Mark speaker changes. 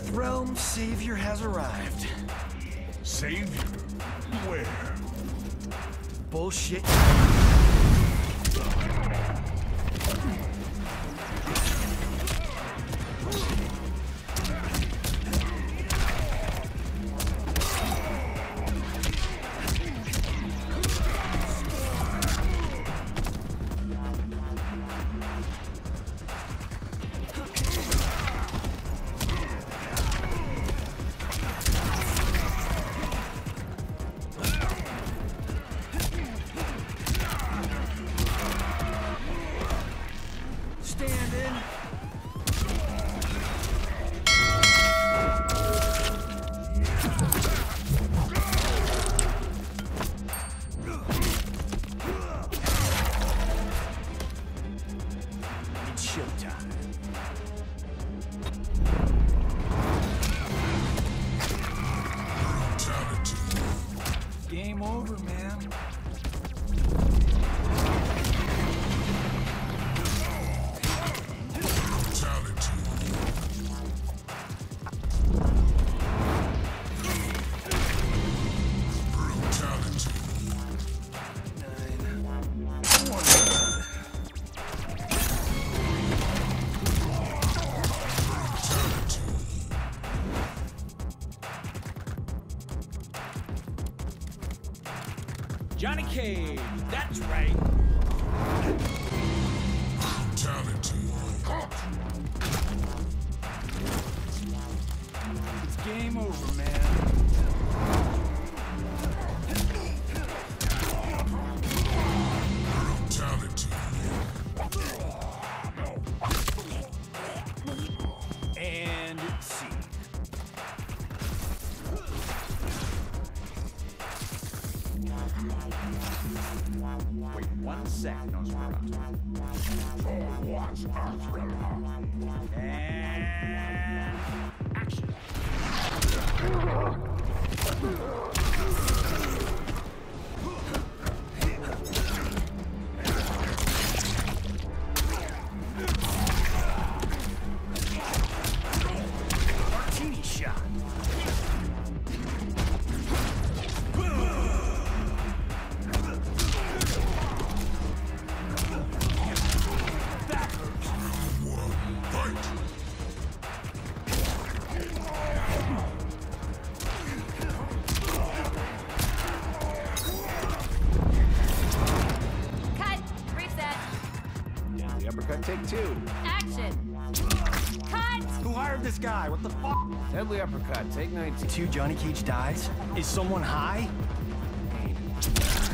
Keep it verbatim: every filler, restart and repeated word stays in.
Speaker 1: Earthrealm savior has arrived.
Speaker 2: Savior? Where?
Speaker 1: Bullshit. Game over, man.
Speaker 3: Johnny Cage, that's right.
Speaker 2: Brutality.
Speaker 1: It's game over, man.
Speaker 2: Brutality.
Speaker 1: And see.
Speaker 3: Wait one second, Nosferatu. And action.
Speaker 1: Martini shot.
Speaker 4: Uppercut, take two.
Speaker 5: Action! Cut!
Speaker 4: Who hired this guy? What the fuck? Deadly uppercut, take nineteen.
Speaker 1: Two Johnny Cage dies? Is someone high?